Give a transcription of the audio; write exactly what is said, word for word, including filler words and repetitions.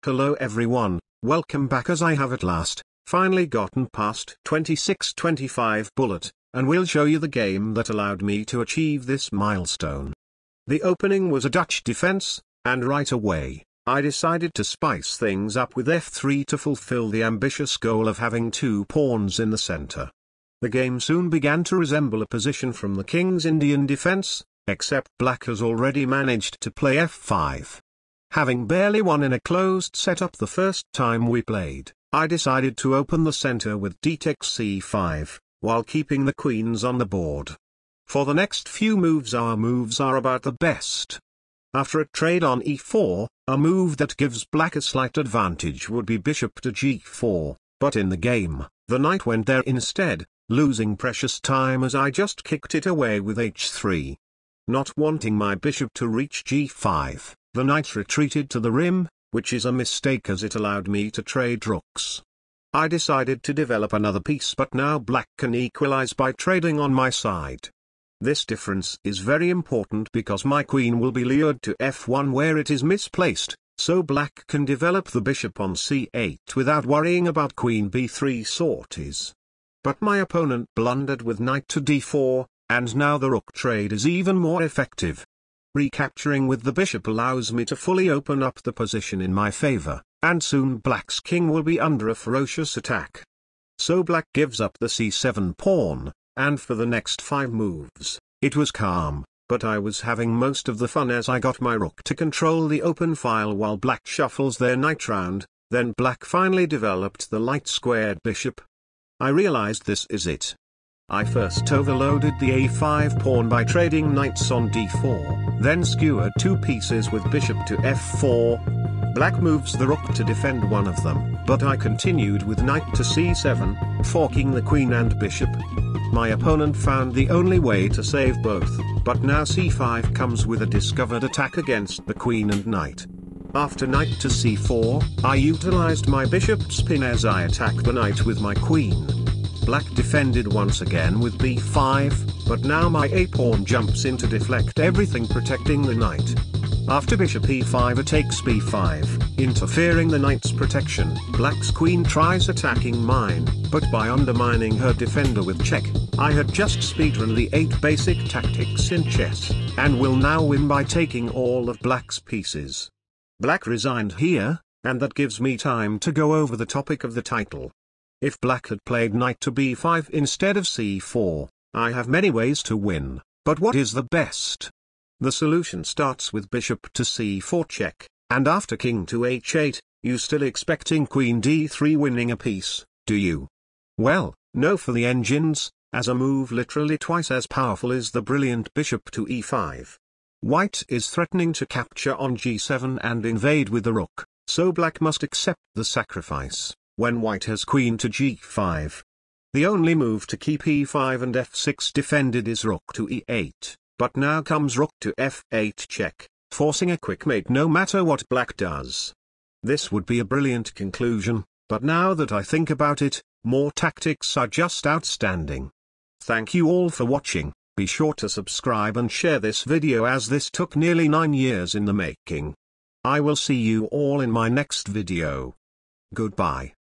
Hello everyone, welcome back, as I have at last, finally gotten past twenty-six twenty-five bullet, and will show you the game that allowed me to achieve this milestone. The opening was a Dutch defense, and right away, I decided to spice things up with f three to fulfill the ambitious goal of having two pawns in the center. The game soon began to resemble a position from the king's Indian defense, except black has already managed to play f five. Having barely won in a closed setup the first time we played, I decided to open the center with d takes c five, while keeping the queens on the board. For the next few moves our moves are about the best. After a trade on e four, a move that gives black a slight advantage would be bishop to g four, but in the game, the knight went there instead, losing precious time as I just kicked it away with h three. Not wanting my bishop to reach g five, the knight retreated to the rim, which is a mistake as it allowed me to trade rooks. I decided to develop another piece, but now black can equalize by trading on my side. This difference is very important because my queen will be lured to f one where it is misplaced, so black can develop the bishop on c eight without worrying about queen b three sorties. But my opponent blundered with knight to d four, and now the rook trade is even more effective. Recapturing with the bishop allows me to fully open up the position in my favor, and soon black's king will be under a ferocious attack. So black gives up the c seven pawn, and for the next five moves, it was calm, but I was having most of the fun as I got my rook to control the open file while black shuffles their knight round. Then black finally developed the light squared bishop. I realized this is it. I first overloaded the a five pawn by trading knights on d four, then skewered two pieces with bishop to f four. Black moves the rook to defend one of them, but I continued with knight to c seven, forking the queen and bishop. My opponent found the only way to save both, but now c five comes with a discovered attack against the queen and knight. After knight to c four, I utilized my bishop spin as I attacked the knight with my queen. Black defended once again with b five, but now my a-pawn jumps in to deflect everything, protecting the knight. After bishop e five takes b five, interfering the knight's protection, black's queen tries attacking mine, but by undermining her defender with check, I had just speedrun the eight basic tactics in chess, and will now win by taking all of black's pieces. Black resigned here, and that gives me time to go over the topic of the title. If black had played knight to b five instead of c four, I have many ways to win, but what is the best? The solution starts with bishop to c four check, and after king to h eight, you still expecting queen d three winning a piece, do you? Well, no for the engines, as a move literally twice as powerful is the brilliant bishop to e five. White is threatening to capture on g seven and invade with the rook, so black must accept the sacrifice. When white has queen to g five. The only move to keep e five and f six defended is rook to e eight, but now comes rook to f eight check, forcing a quick mate no matter what black does. This would be a brilliant conclusion, but now that I think about it, more tactics are just outstanding. Thank you all for watching, be sure to subscribe and share this video as this took nearly nine years in the making. I will see you all in my next video. Goodbye.